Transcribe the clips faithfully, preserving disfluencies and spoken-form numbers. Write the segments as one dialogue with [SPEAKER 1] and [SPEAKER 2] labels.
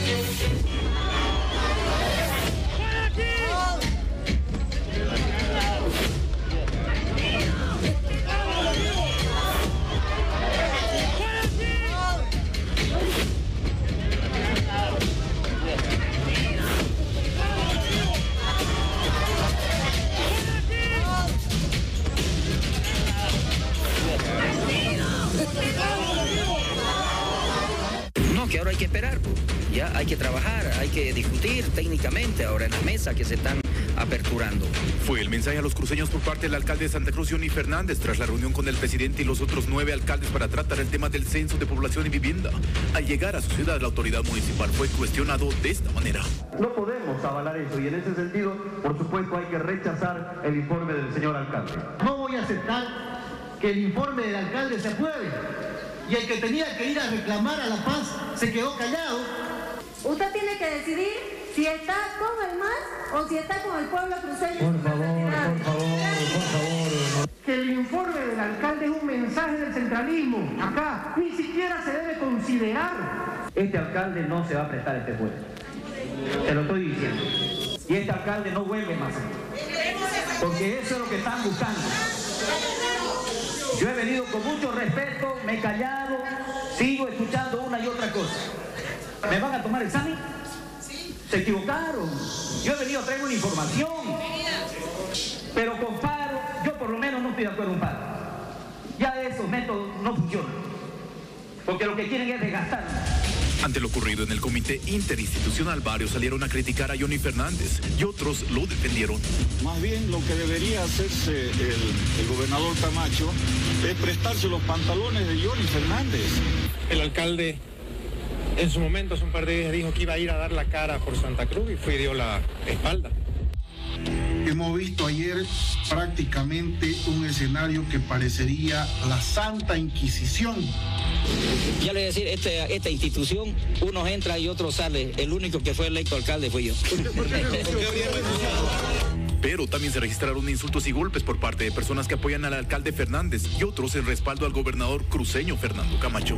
[SPEAKER 1] Que ahora hay que esperar, pues. Ya hay que trabajar, hay que discutir técnicamente ahora en la mesa que se están aperturando.
[SPEAKER 2] Fue el mensaje a los cruceños por parte del alcalde de Santa Cruz, Johnny Fernández, tras la reunión con el presidente y los otros nueve alcaldes para tratar el tema del censo de población y vivienda. Al llegar a su ciudad, la autoridad municipal fue cuestionado de esta manera.
[SPEAKER 3] No podemos avalar eso y en ese sentido, por supuesto, hay que rechazar el informe del señor alcalde.
[SPEAKER 4] No voy a aceptar que el informe del alcalde se apruebe. Y el que tenía que ir a reclamar a La Paz se quedó callado.
[SPEAKER 5] Usted tiene que decidir si está con el M A S o si está con el pueblo cruceño.
[SPEAKER 4] Por favor, por favor, por favor.
[SPEAKER 6] Que el informe del alcalde es un mensaje del centralismo. Acá ni siquiera se debe considerar.
[SPEAKER 3] Este alcalde no se va a prestar a este pueblo. Te lo estoy diciendo. Y este alcalde no vuelve más. Porque eso es lo que están buscando. Yo he venido con mucho respeto, me he callado, sigo escuchando una y otra cosa. ¿Me van a tomar examen? Sí. Se equivocaron. Yo he venido a traer una información. Pero con paro, yo por lo menos no estoy de acuerdo con paro. Ya esos métodos no funcionan. Porque lo que quieren es desgastar.
[SPEAKER 2] Ante lo ocurrido en el comité interinstitucional, varios salieron a criticar a Johnny Fernández y otros lo defendieron.
[SPEAKER 7] Más bien lo que debería hacerse el, el gobernador Camacho es prestarse los pantalones de Johnny Fernández.
[SPEAKER 8] El alcalde en su momento, hace un par de días, dijo que iba a ir a dar la cara por Santa Cruz y fue y dio la espalda.
[SPEAKER 9] Hemos visto ayer prácticamente un escenario que parecería la Santa Inquisición.
[SPEAKER 1] Ya le voy a decir, este, esta institución, unos entra y otros sale. El único que fue electo alcalde fui yo.
[SPEAKER 2] Pero también se registraron insultos y golpes por parte de personas que apoyan al alcalde Fernández y otros en respaldo al gobernador cruceño Fernando Camacho.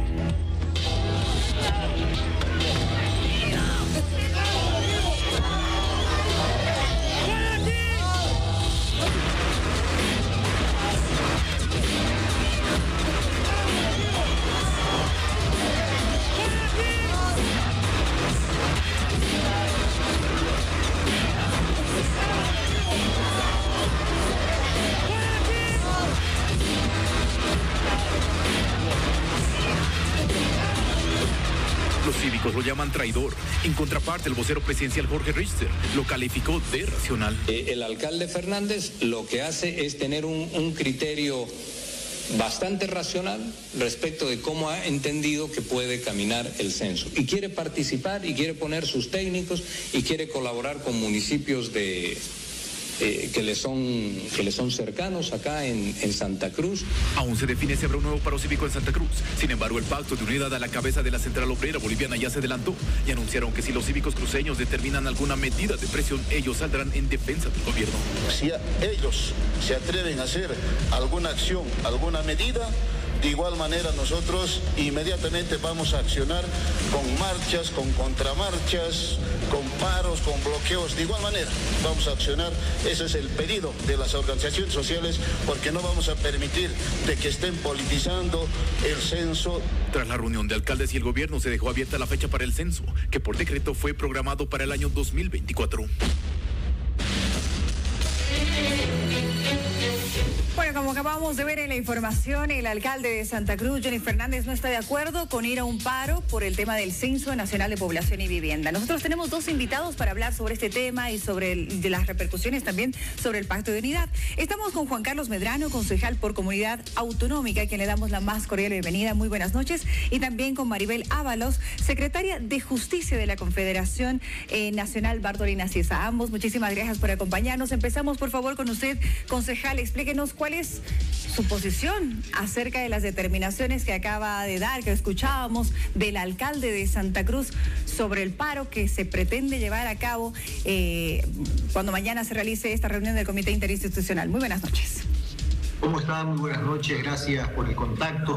[SPEAKER 2] Los cívicos lo llaman traidor. En contraparte, el vocero presidencial Jorge Richter lo calificó de racional.
[SPEAKER 10] Eh, el alcalde Fernández lo que hace es tener un, un criterio bastante racional respecto de cómo ha entendido que puede caminar el censo. Y quiere participar y quiere poner sus técnicos y quiere colaborar con municipios de... Eh, que le son que le son cercanos acá en, en Santa Cruz.
[SPEAKER 2] Aún se define si habrá un nuevo paro cívico en Santa Cruz. Sin embargo, el pacto de unidad a la cabeza de la Central Obrera Boliviana ya se adelantó y anunciaron que si los cívicos cruceños determinan alguna medida de presión, ellos saldrán en defensa del gobierno.
[SPEAKER 11] Si ellos se atreven a hacer alguna acción, alguna medida, de igual manera nosotros inmediatamente vamos a accionar con marchas, con contramarchas, con paros, con bloqueos. De igual manera vamos a accionar. Ese es el pedido de las organizaciones sociales, porque no vamos a permitir de que estén politizando el censo.
[SPEAKER 2] Tras la reunión de alcaldes y el gobierno, se dejó abierta la fecha para el censo, que por decreto fue programado para el año dos mil veinticuatro.
[SPEAKER 12] Bueno, como acabamos de ver en la información, el alcalde de Santa Cruz, Johnny Fernández, no está de acuerdo con ir a un paro por el tema del Censo Nacional de Población y Vivienda. Nosotros tenemos dos invitados para hablar sobre este tema y sobre el, de las repercusiones también sobre el Pacto de Unidad. Estamos con Juan Carlos Medrano, concejal por Comunidad Autonómica, a quien le damos la más cordial bienvenida. Muy buenas noches. Y también con Maribel Ábalos, secretaria de Justicia de la Confederación eh, Nacional Bartolina Ciesa. A ambos, muchísimas gracias por acompañarnos. Empezamos, por favor, con usted, concejal. Explíquenos cuál es su posición acerca de las determinaciones que acaba de dar, que escuchábamos del alcalde de Santa Cruz sobre el paro que se pretende llevar a cabo eh, cuando mañana se realice esta reunión del Comité Interinstitucional. Muy buenas noches.
[SPEAKER 4] ¿Cómo están? Muy buenas noches, gracias por el contacto.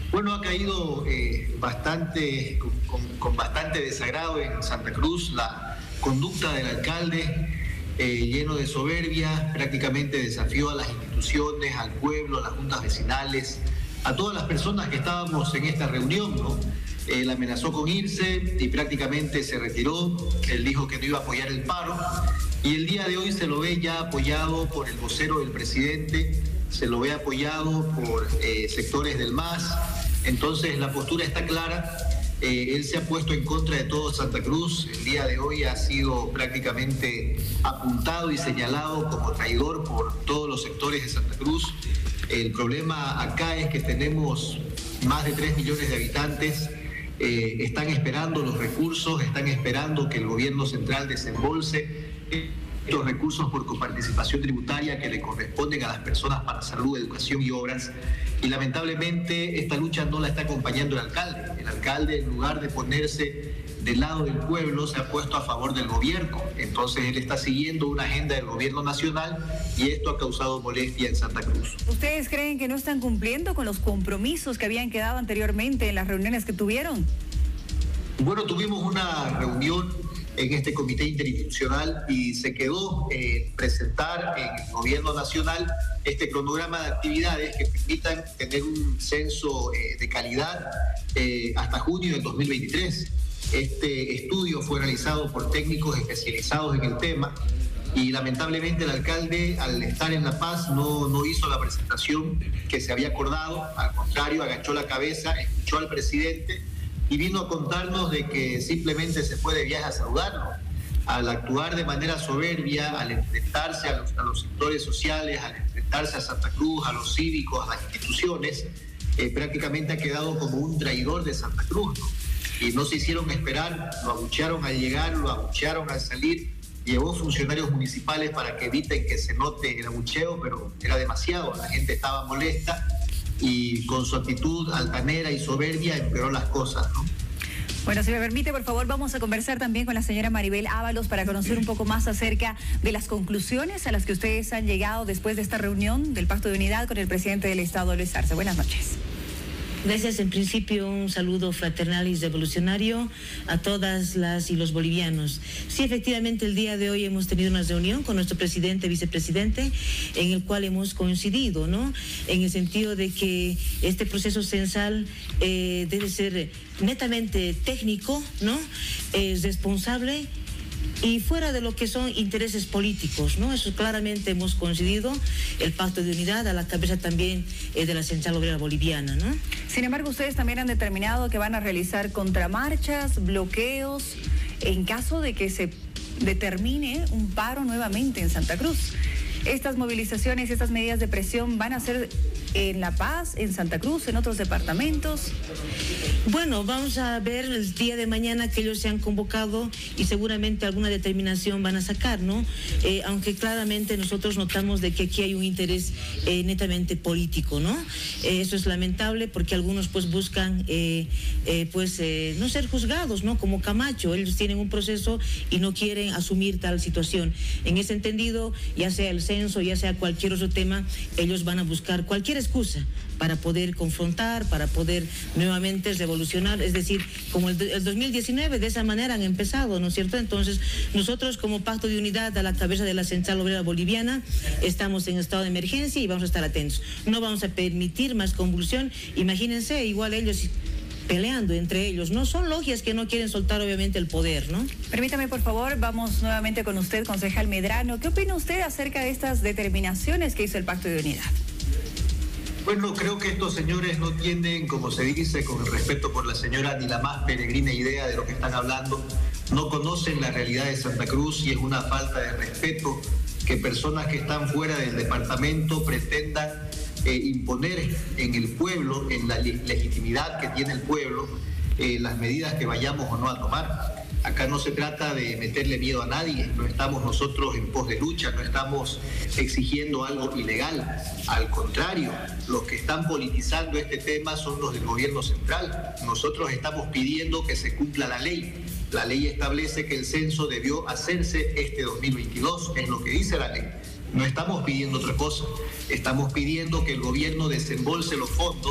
[SPEAKER 4] Bueno, ha caído eh, bastante, con, con, con bastante desagrado en Santa Cruz la conducta del alcalde, eh, lleno de soberbia, prácticamente desafió a las instituciones, al pueblo, a las juntas vecinales, a todas las personas que estábamos en esta reunión, ¿no? Eh, la amenazó con irse y prácticamente se retiró. Él dijo que no iba a apoyar el paro y el día de hoy se lo ve ya apoyado por el vocero del presidente, se lo ve apoyado por eh, sectores del M A S. Entonces la postura está clara. Eh, él se ha puesto en contra de todo Santa Cruz. El día de hoy ha sido prácticamente apuntado y señalado como traidor por todos los sectores de Santa Cruz. El problema acá es que tenemos más de tres millones de habitantes. Eh, están esperando los recursos, están esperando que el gobierno central desembolse estos recursos por coparticipación tributaria que le corresponden a las personas para salud, educación y obras. Y lamentablemente esta lucha no la está acompañando el alcalde. El alcalde, en lugar de ponerse del lado del pueblo, se ha puesto a favor del gobierno. Entonces él está siguiendo una agenda del gobierno nacional y esto ha causado molestia en Santa Cruz.
[SPEAKER 12] ¿Ustedes creen que no están cumpliendo con los compromisos que habían quedado anteriormente en las reuniones que tuvieron?
[SPEAKER 4] Bueno, tuvimos una reunión en este comité interinstitucional y se quedó eh, presentar en el gobierno nacional este cronograma de actividades que permitan tener un censo eh, de calidad eh, hasta junio del dos mil veintitrés. Este estudio fue realizado por técnicos especializados en el tema y lamentablemente el alcalde, al estar en La Paz, no, no hizo la presentación que se había acordado. Al contrario, agachó la cabeza, escuchó al presidente y vino a contarnos de que simplemente se fue de viaje a saludarlo. Al actuar de manera soberbia, al enfrentarse a los, a los sectores sociales, al enfrentarse a Santa Cruz, a los cívicos, a las instituciones, eh, prácticamente ha quedado como un traidor de Santa Cruz, ¿no? Y no se hicieron esperar, lo abuchearon al llegar, lo abuchearon al salir, llevó funcionarios municipales para que eviten que se note el abucheo, pero era demasiado, la gente estaba molesta y con su actitud altanera y soberbia empeoró las cosas, ¿no?
[SPEAKER 12] Bueno, si me permite, por favor, vamos a conversar también con la señora Maribel Ábalos para conocer un poco más acerca de las conclusiones a las que ustedes han llegado después de esta reunión del Pacto de Unidad con el presidente del Estado, Luis Arce. Buenas noches.
[SPEAKER 13] Gracias. En principio, un saludo fraternal y revolucionario a todas las y los bolivianos. Sí, efectivamente, el día de hoy hemos tenido una reunión con nuestro presidente, vicepresidente, en el cual hemos coincidido, ¿no? En el sentido de que este proceso censal eh, debe ser netamente técnico, ¿no? Es responsable y fuera de lo que son intereses políticos, ¿no? Eso claramente hemos coincidido, el Pacto de Unidad a la cabeza también eh, de la Central Obrera Boliviana, ¿no?
[SPEAKER 12] Sin embargo, ustedes también han determinado que van a realizar contramarchas, bloqueos, en caso de que se determine un paro nuevamente en Santa Cruz. Estas movilizaciones, estas medidas de presión van a ser en La Paz, en Santa Cruz, en otros departamentos.
[SPEAKER 13] Bueno, vamos a ver el día de mañana que ellos se han convocado y seguramente alguna determinación van a sacar, ¿no? Eh, aunque claramente nosotros notamos de que aquí hay un interés eh, netamente político, ¿no? Eh, eso es lamentable porque algunos pues buscan eh, eh, pues eh, no ser juzgados, ¿no? Como Camacho, ellos tienen un proceso y no quieren asumir tal situación. En ese entendido, ya sea el censo, ya sea cualquier otro tema, ellos van a buscar cualquier excusa para poder confrontar, para poder nuevamente revolucionar, es decir, como el, el dos mil diecinueve, de esa manera han empezado, ¿no es cierto? Entonces, nosotros como Pacto de Unidad a la cabeza de la Central Obrera Boliviana, estamos en estado de emergencia y vamos a estar atentos. No vamos a permitir más convulsión. Imagínense, igual ellos peleando entre ellos, ¿no? Son logias que no quieren soltar obviamente el poder, ¿no?
[SPEAKER 12] Permítame, por favor, vamos nuevamente con usted, concejal Medrano. ¿Qué opina usted acerca de estas determinaciones que hizo el Pacto de Unidad?
[SPEAKER 4] Bueno, creo que estos señores no tienen, como se dice, con el respeto por la señora, ni la más peregrina idea de lo que están hablando. No conocen la realidad de Santa Cruz y es una falta de respeto que personas que están fuera del departamento pretendan eh, imponer en el pueblo, en la legitimidad que tiene el pueblo, eh, las medidas que vayamos o no a tomar. Acá no se trata de meterle miedo a nadie, no estamos nosotros en pos de lucha, no estamos exigiendo algo ilegal. Al contrario, los que están politizando este tema son los del gobierno central. Nosotros estamos pidiendo que se cumpla la ley. La ley establece que el censo debió hacerse este dos mil veintidós, es lo que dice la ley. No estamos pidiendo otra cosa, estamos pidiendo que el gobierno desembolse los fondos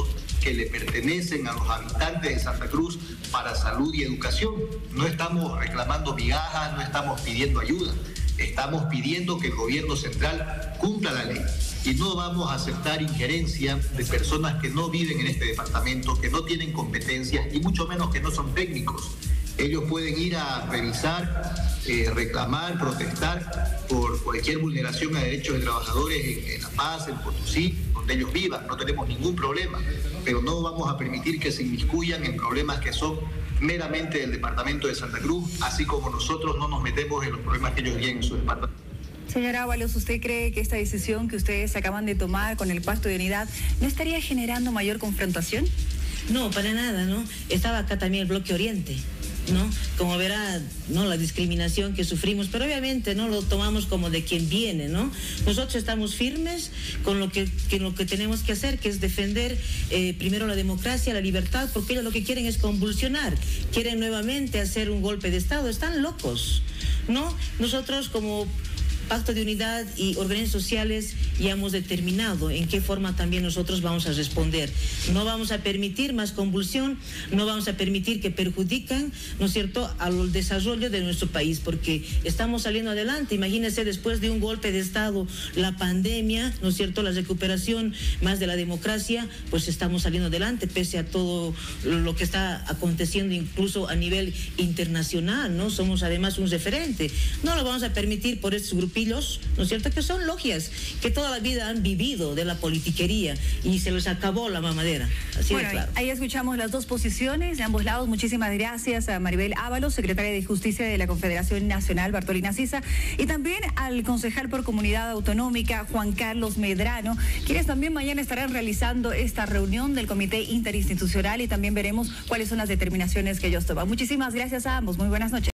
[SPEAKER 4] que le pertenecen a los habitantes de Santa Cruz para salud y educación. No estamos reclamando migajas, no estamos pidiendo ayuda. Estamos pidiendo que el gobierno central cumpla la ley y no vamos a aceptar injerencia de personas que no viven en este departamento, que no tienen competencias y mucho menos que no son técnicos. Ellos pueden ir a revisar, eh, reclamar, protestar por cualquier vulneración a derechos de trabajadores en, en La Paz, en Potosí, donde ellos vivan. No tenemos ningún problema, pero no vamos a permitir que se inmiscuyan en problemas que son meramente del departamento de Santa Cruz, así como nosotros no nos metemos en los problemas que ellos tienen en su departamento.
[SPEAKER 12] Señora Ábalos, ¿usted cree que esta decisión que ustedes acaban de tomar con el Pacto de Unidad no estaría generando mayor confrontación?
[SPEAKER 13] No, para nada, ¿no? Estaba acá también el Bloque Oriente, ¿no? Como verá, ¿no? La discriminación que sufrimos, pero obviamente no lo tomamos como de quien viene, ¿no? Nosotros estamos firmes con lo que, que lo que tenemos que hacer, que es defender eh, primero la democracia, la libertad, porque ellos lo que quieren es convulsionar, quieren nuevamente hacer un golpe de Estado, están locos, ¿no? Nosotros como Pacto de Unidad y organismos sociales ya hemos determinado en qué forma también nosotros vamos a responder. No vamos a permitir más convulsión, no vamos a permitir que perjudican, ¿no es cierto?, al desarrollo de nuestro país, porque estamos saliendo adelante. Imagínense, después de un golpe de Estado, la pandemia, ¿no es cierto?, la recuperación más de la democracia, pues estamos saliendo adelante pese a todo lo que está aconteciendo incluso a nivel internacional, ¿no? Somos además un referente. No lo vamos a permitir por estos grupos, ¿no es cierto?, que son logias, que toda la vida han vivido de la politiquería y se les acabó la mamadera. Así
[SPEAKER 12] bueno,
[SPEAKER 13] de claro.
[SPEAKER 12] Ahí escuchamos las dos posiciones de ambos lados. Muchísimas gracias a Maribel Ábalos, secretaria de Justicia de la Confederación Nacional, Bartolina Sisa, y también al concejal por Comunidad Autonómica, Juan Carlos Medrano, quienes también mañana estarán realizando esta reunión del Comité Interinstitucional y también veremos cuáles son las determinaciones que ellos toman. Muchísimas gracias a ambos. Muy buenas noches.